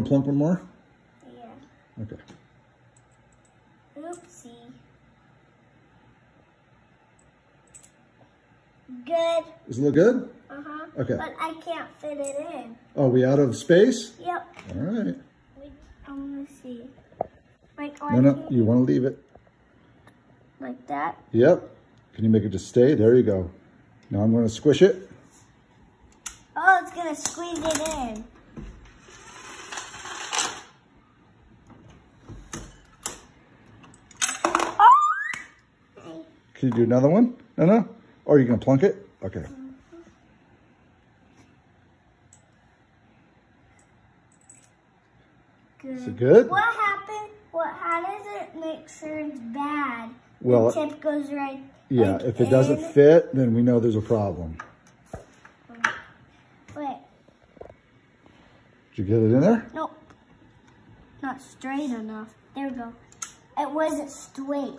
Plunk one more? Yeah. Okay. Oopsie. Good. Does it look good? Uh-huh. Okay. But I can't fit it in. Oh, we out of space? Yep. All right. Wait, I'm gonna see. Like, No, you want to leave it. like that? Yep. Can you make it just stay? There you go. Now I'm going to squish it. Oh, it's gonna squeeze it in. Oh! Can you do another one? No? Or are you going to plunk it? Okay. Good. Is it good? What happened? How does it make sure it's bad? Well, the tip goes right. Yeah, like if it doesn't fit, then we know there's a problem. Wait. Did you get it in there? Nope. Not straight enough. There we go. It wasn't straight.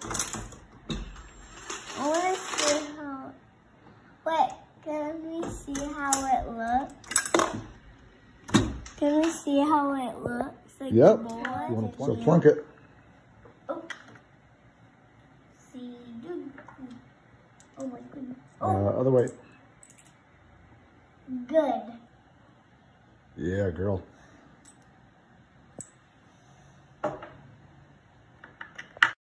I want to see how. Wait. Can we see how it looks? Can we see how it looks? Like Yep. the You want to board? plunk it. Oh. See, dude. Oh my goodness. Oh, Other way. good. Yeah, girl.